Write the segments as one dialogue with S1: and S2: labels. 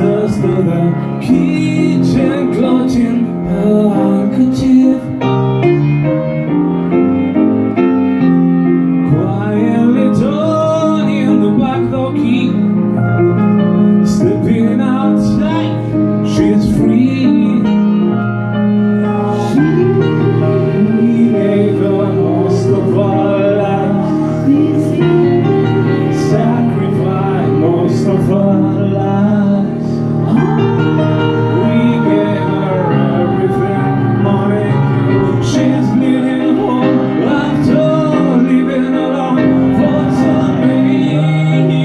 S1: sisters to the kitchen, clutching her handkerchief. Quietly turning the back door key, stepping outside, she's free. We gave her most of our lives, sacrificed most of our lives. We gave her everything, money. She's leaving home after living alone for so many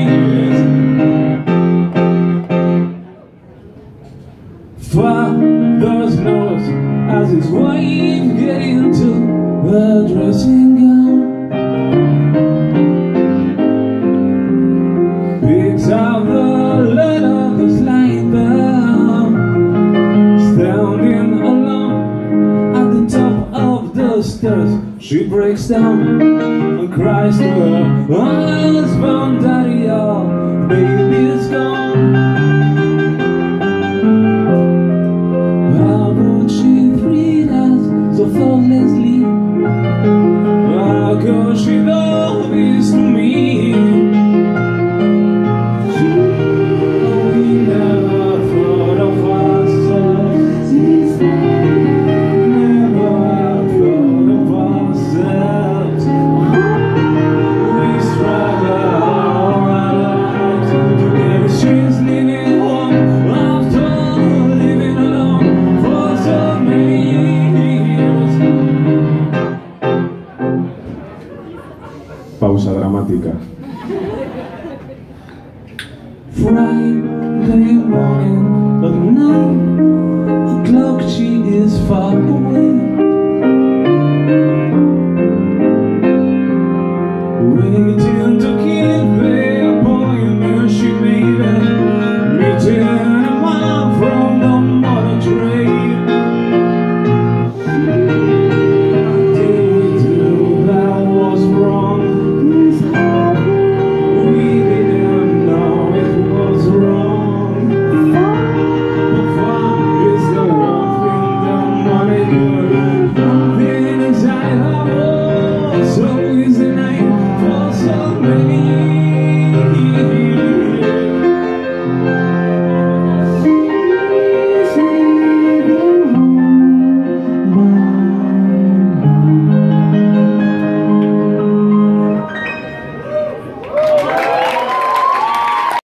S1: years. Father knows as his wife get into the dressing gown, picks out the letter that's lying down, standing alone at the top of the stairs. She breaks down and cries to her husband, "Daddy, your baby's gone." How would she treat us so thoughtlessly? How could she do this to me? We never thought of ourselves, never thought of ourselves. We struggle all our lives together. She's living home after living alone for so many years. Pausa dramática. Friday morning of 9 o'clock, she is far away.